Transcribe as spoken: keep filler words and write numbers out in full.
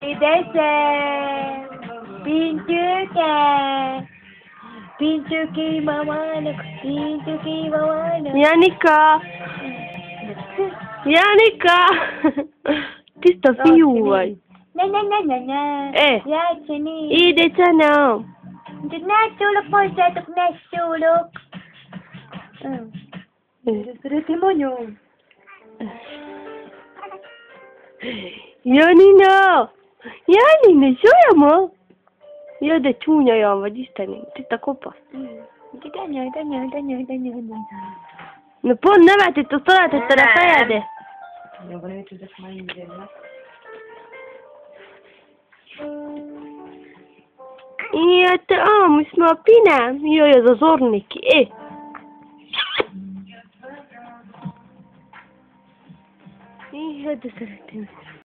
Desem, pintuke, pintuki mamano, pintuki mamano. Janika! Janika! Tiszta fiú vagy. Ne, ne, ne, ne, ne. Eh. Játszani. Édesanyám! De ne szólok hozzátok, ne szólok. Szeretem anyom. Janina! Janina, szólja Jaj, de csúnya olyan vagy, Istenem. Itt a kopasz. De nyaj, de nyaj, de nyaj, de nyaj, de nyaj. Na pont nevetett, azt alátetted a fejedre. Ja, van egy tudok már indulni. Ja, te aamus ma pinem. Jaj, az az orniki. Eh. Jaj, de szeretem.